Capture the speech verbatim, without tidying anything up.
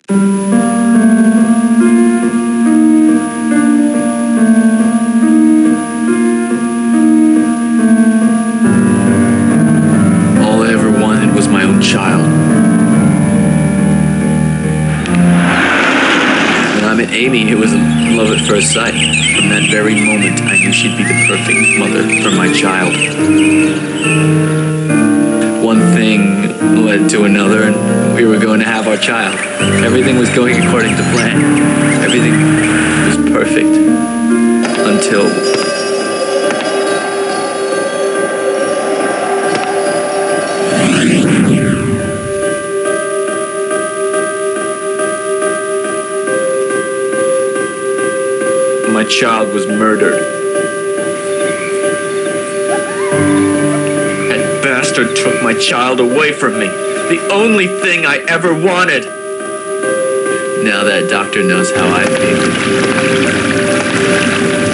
All I ever wanted was my own child. When I met Amy, it was love at first sight. From that very moment, I knew she'd be the perfect mother for my child. One thing led to another, and we were going to have our child. Everything was going according to plan. Everything was perfect. Until... my child was murdered. That bastard took my child away from me. The only thing I ever wanted. Now that doctor knows how I feel.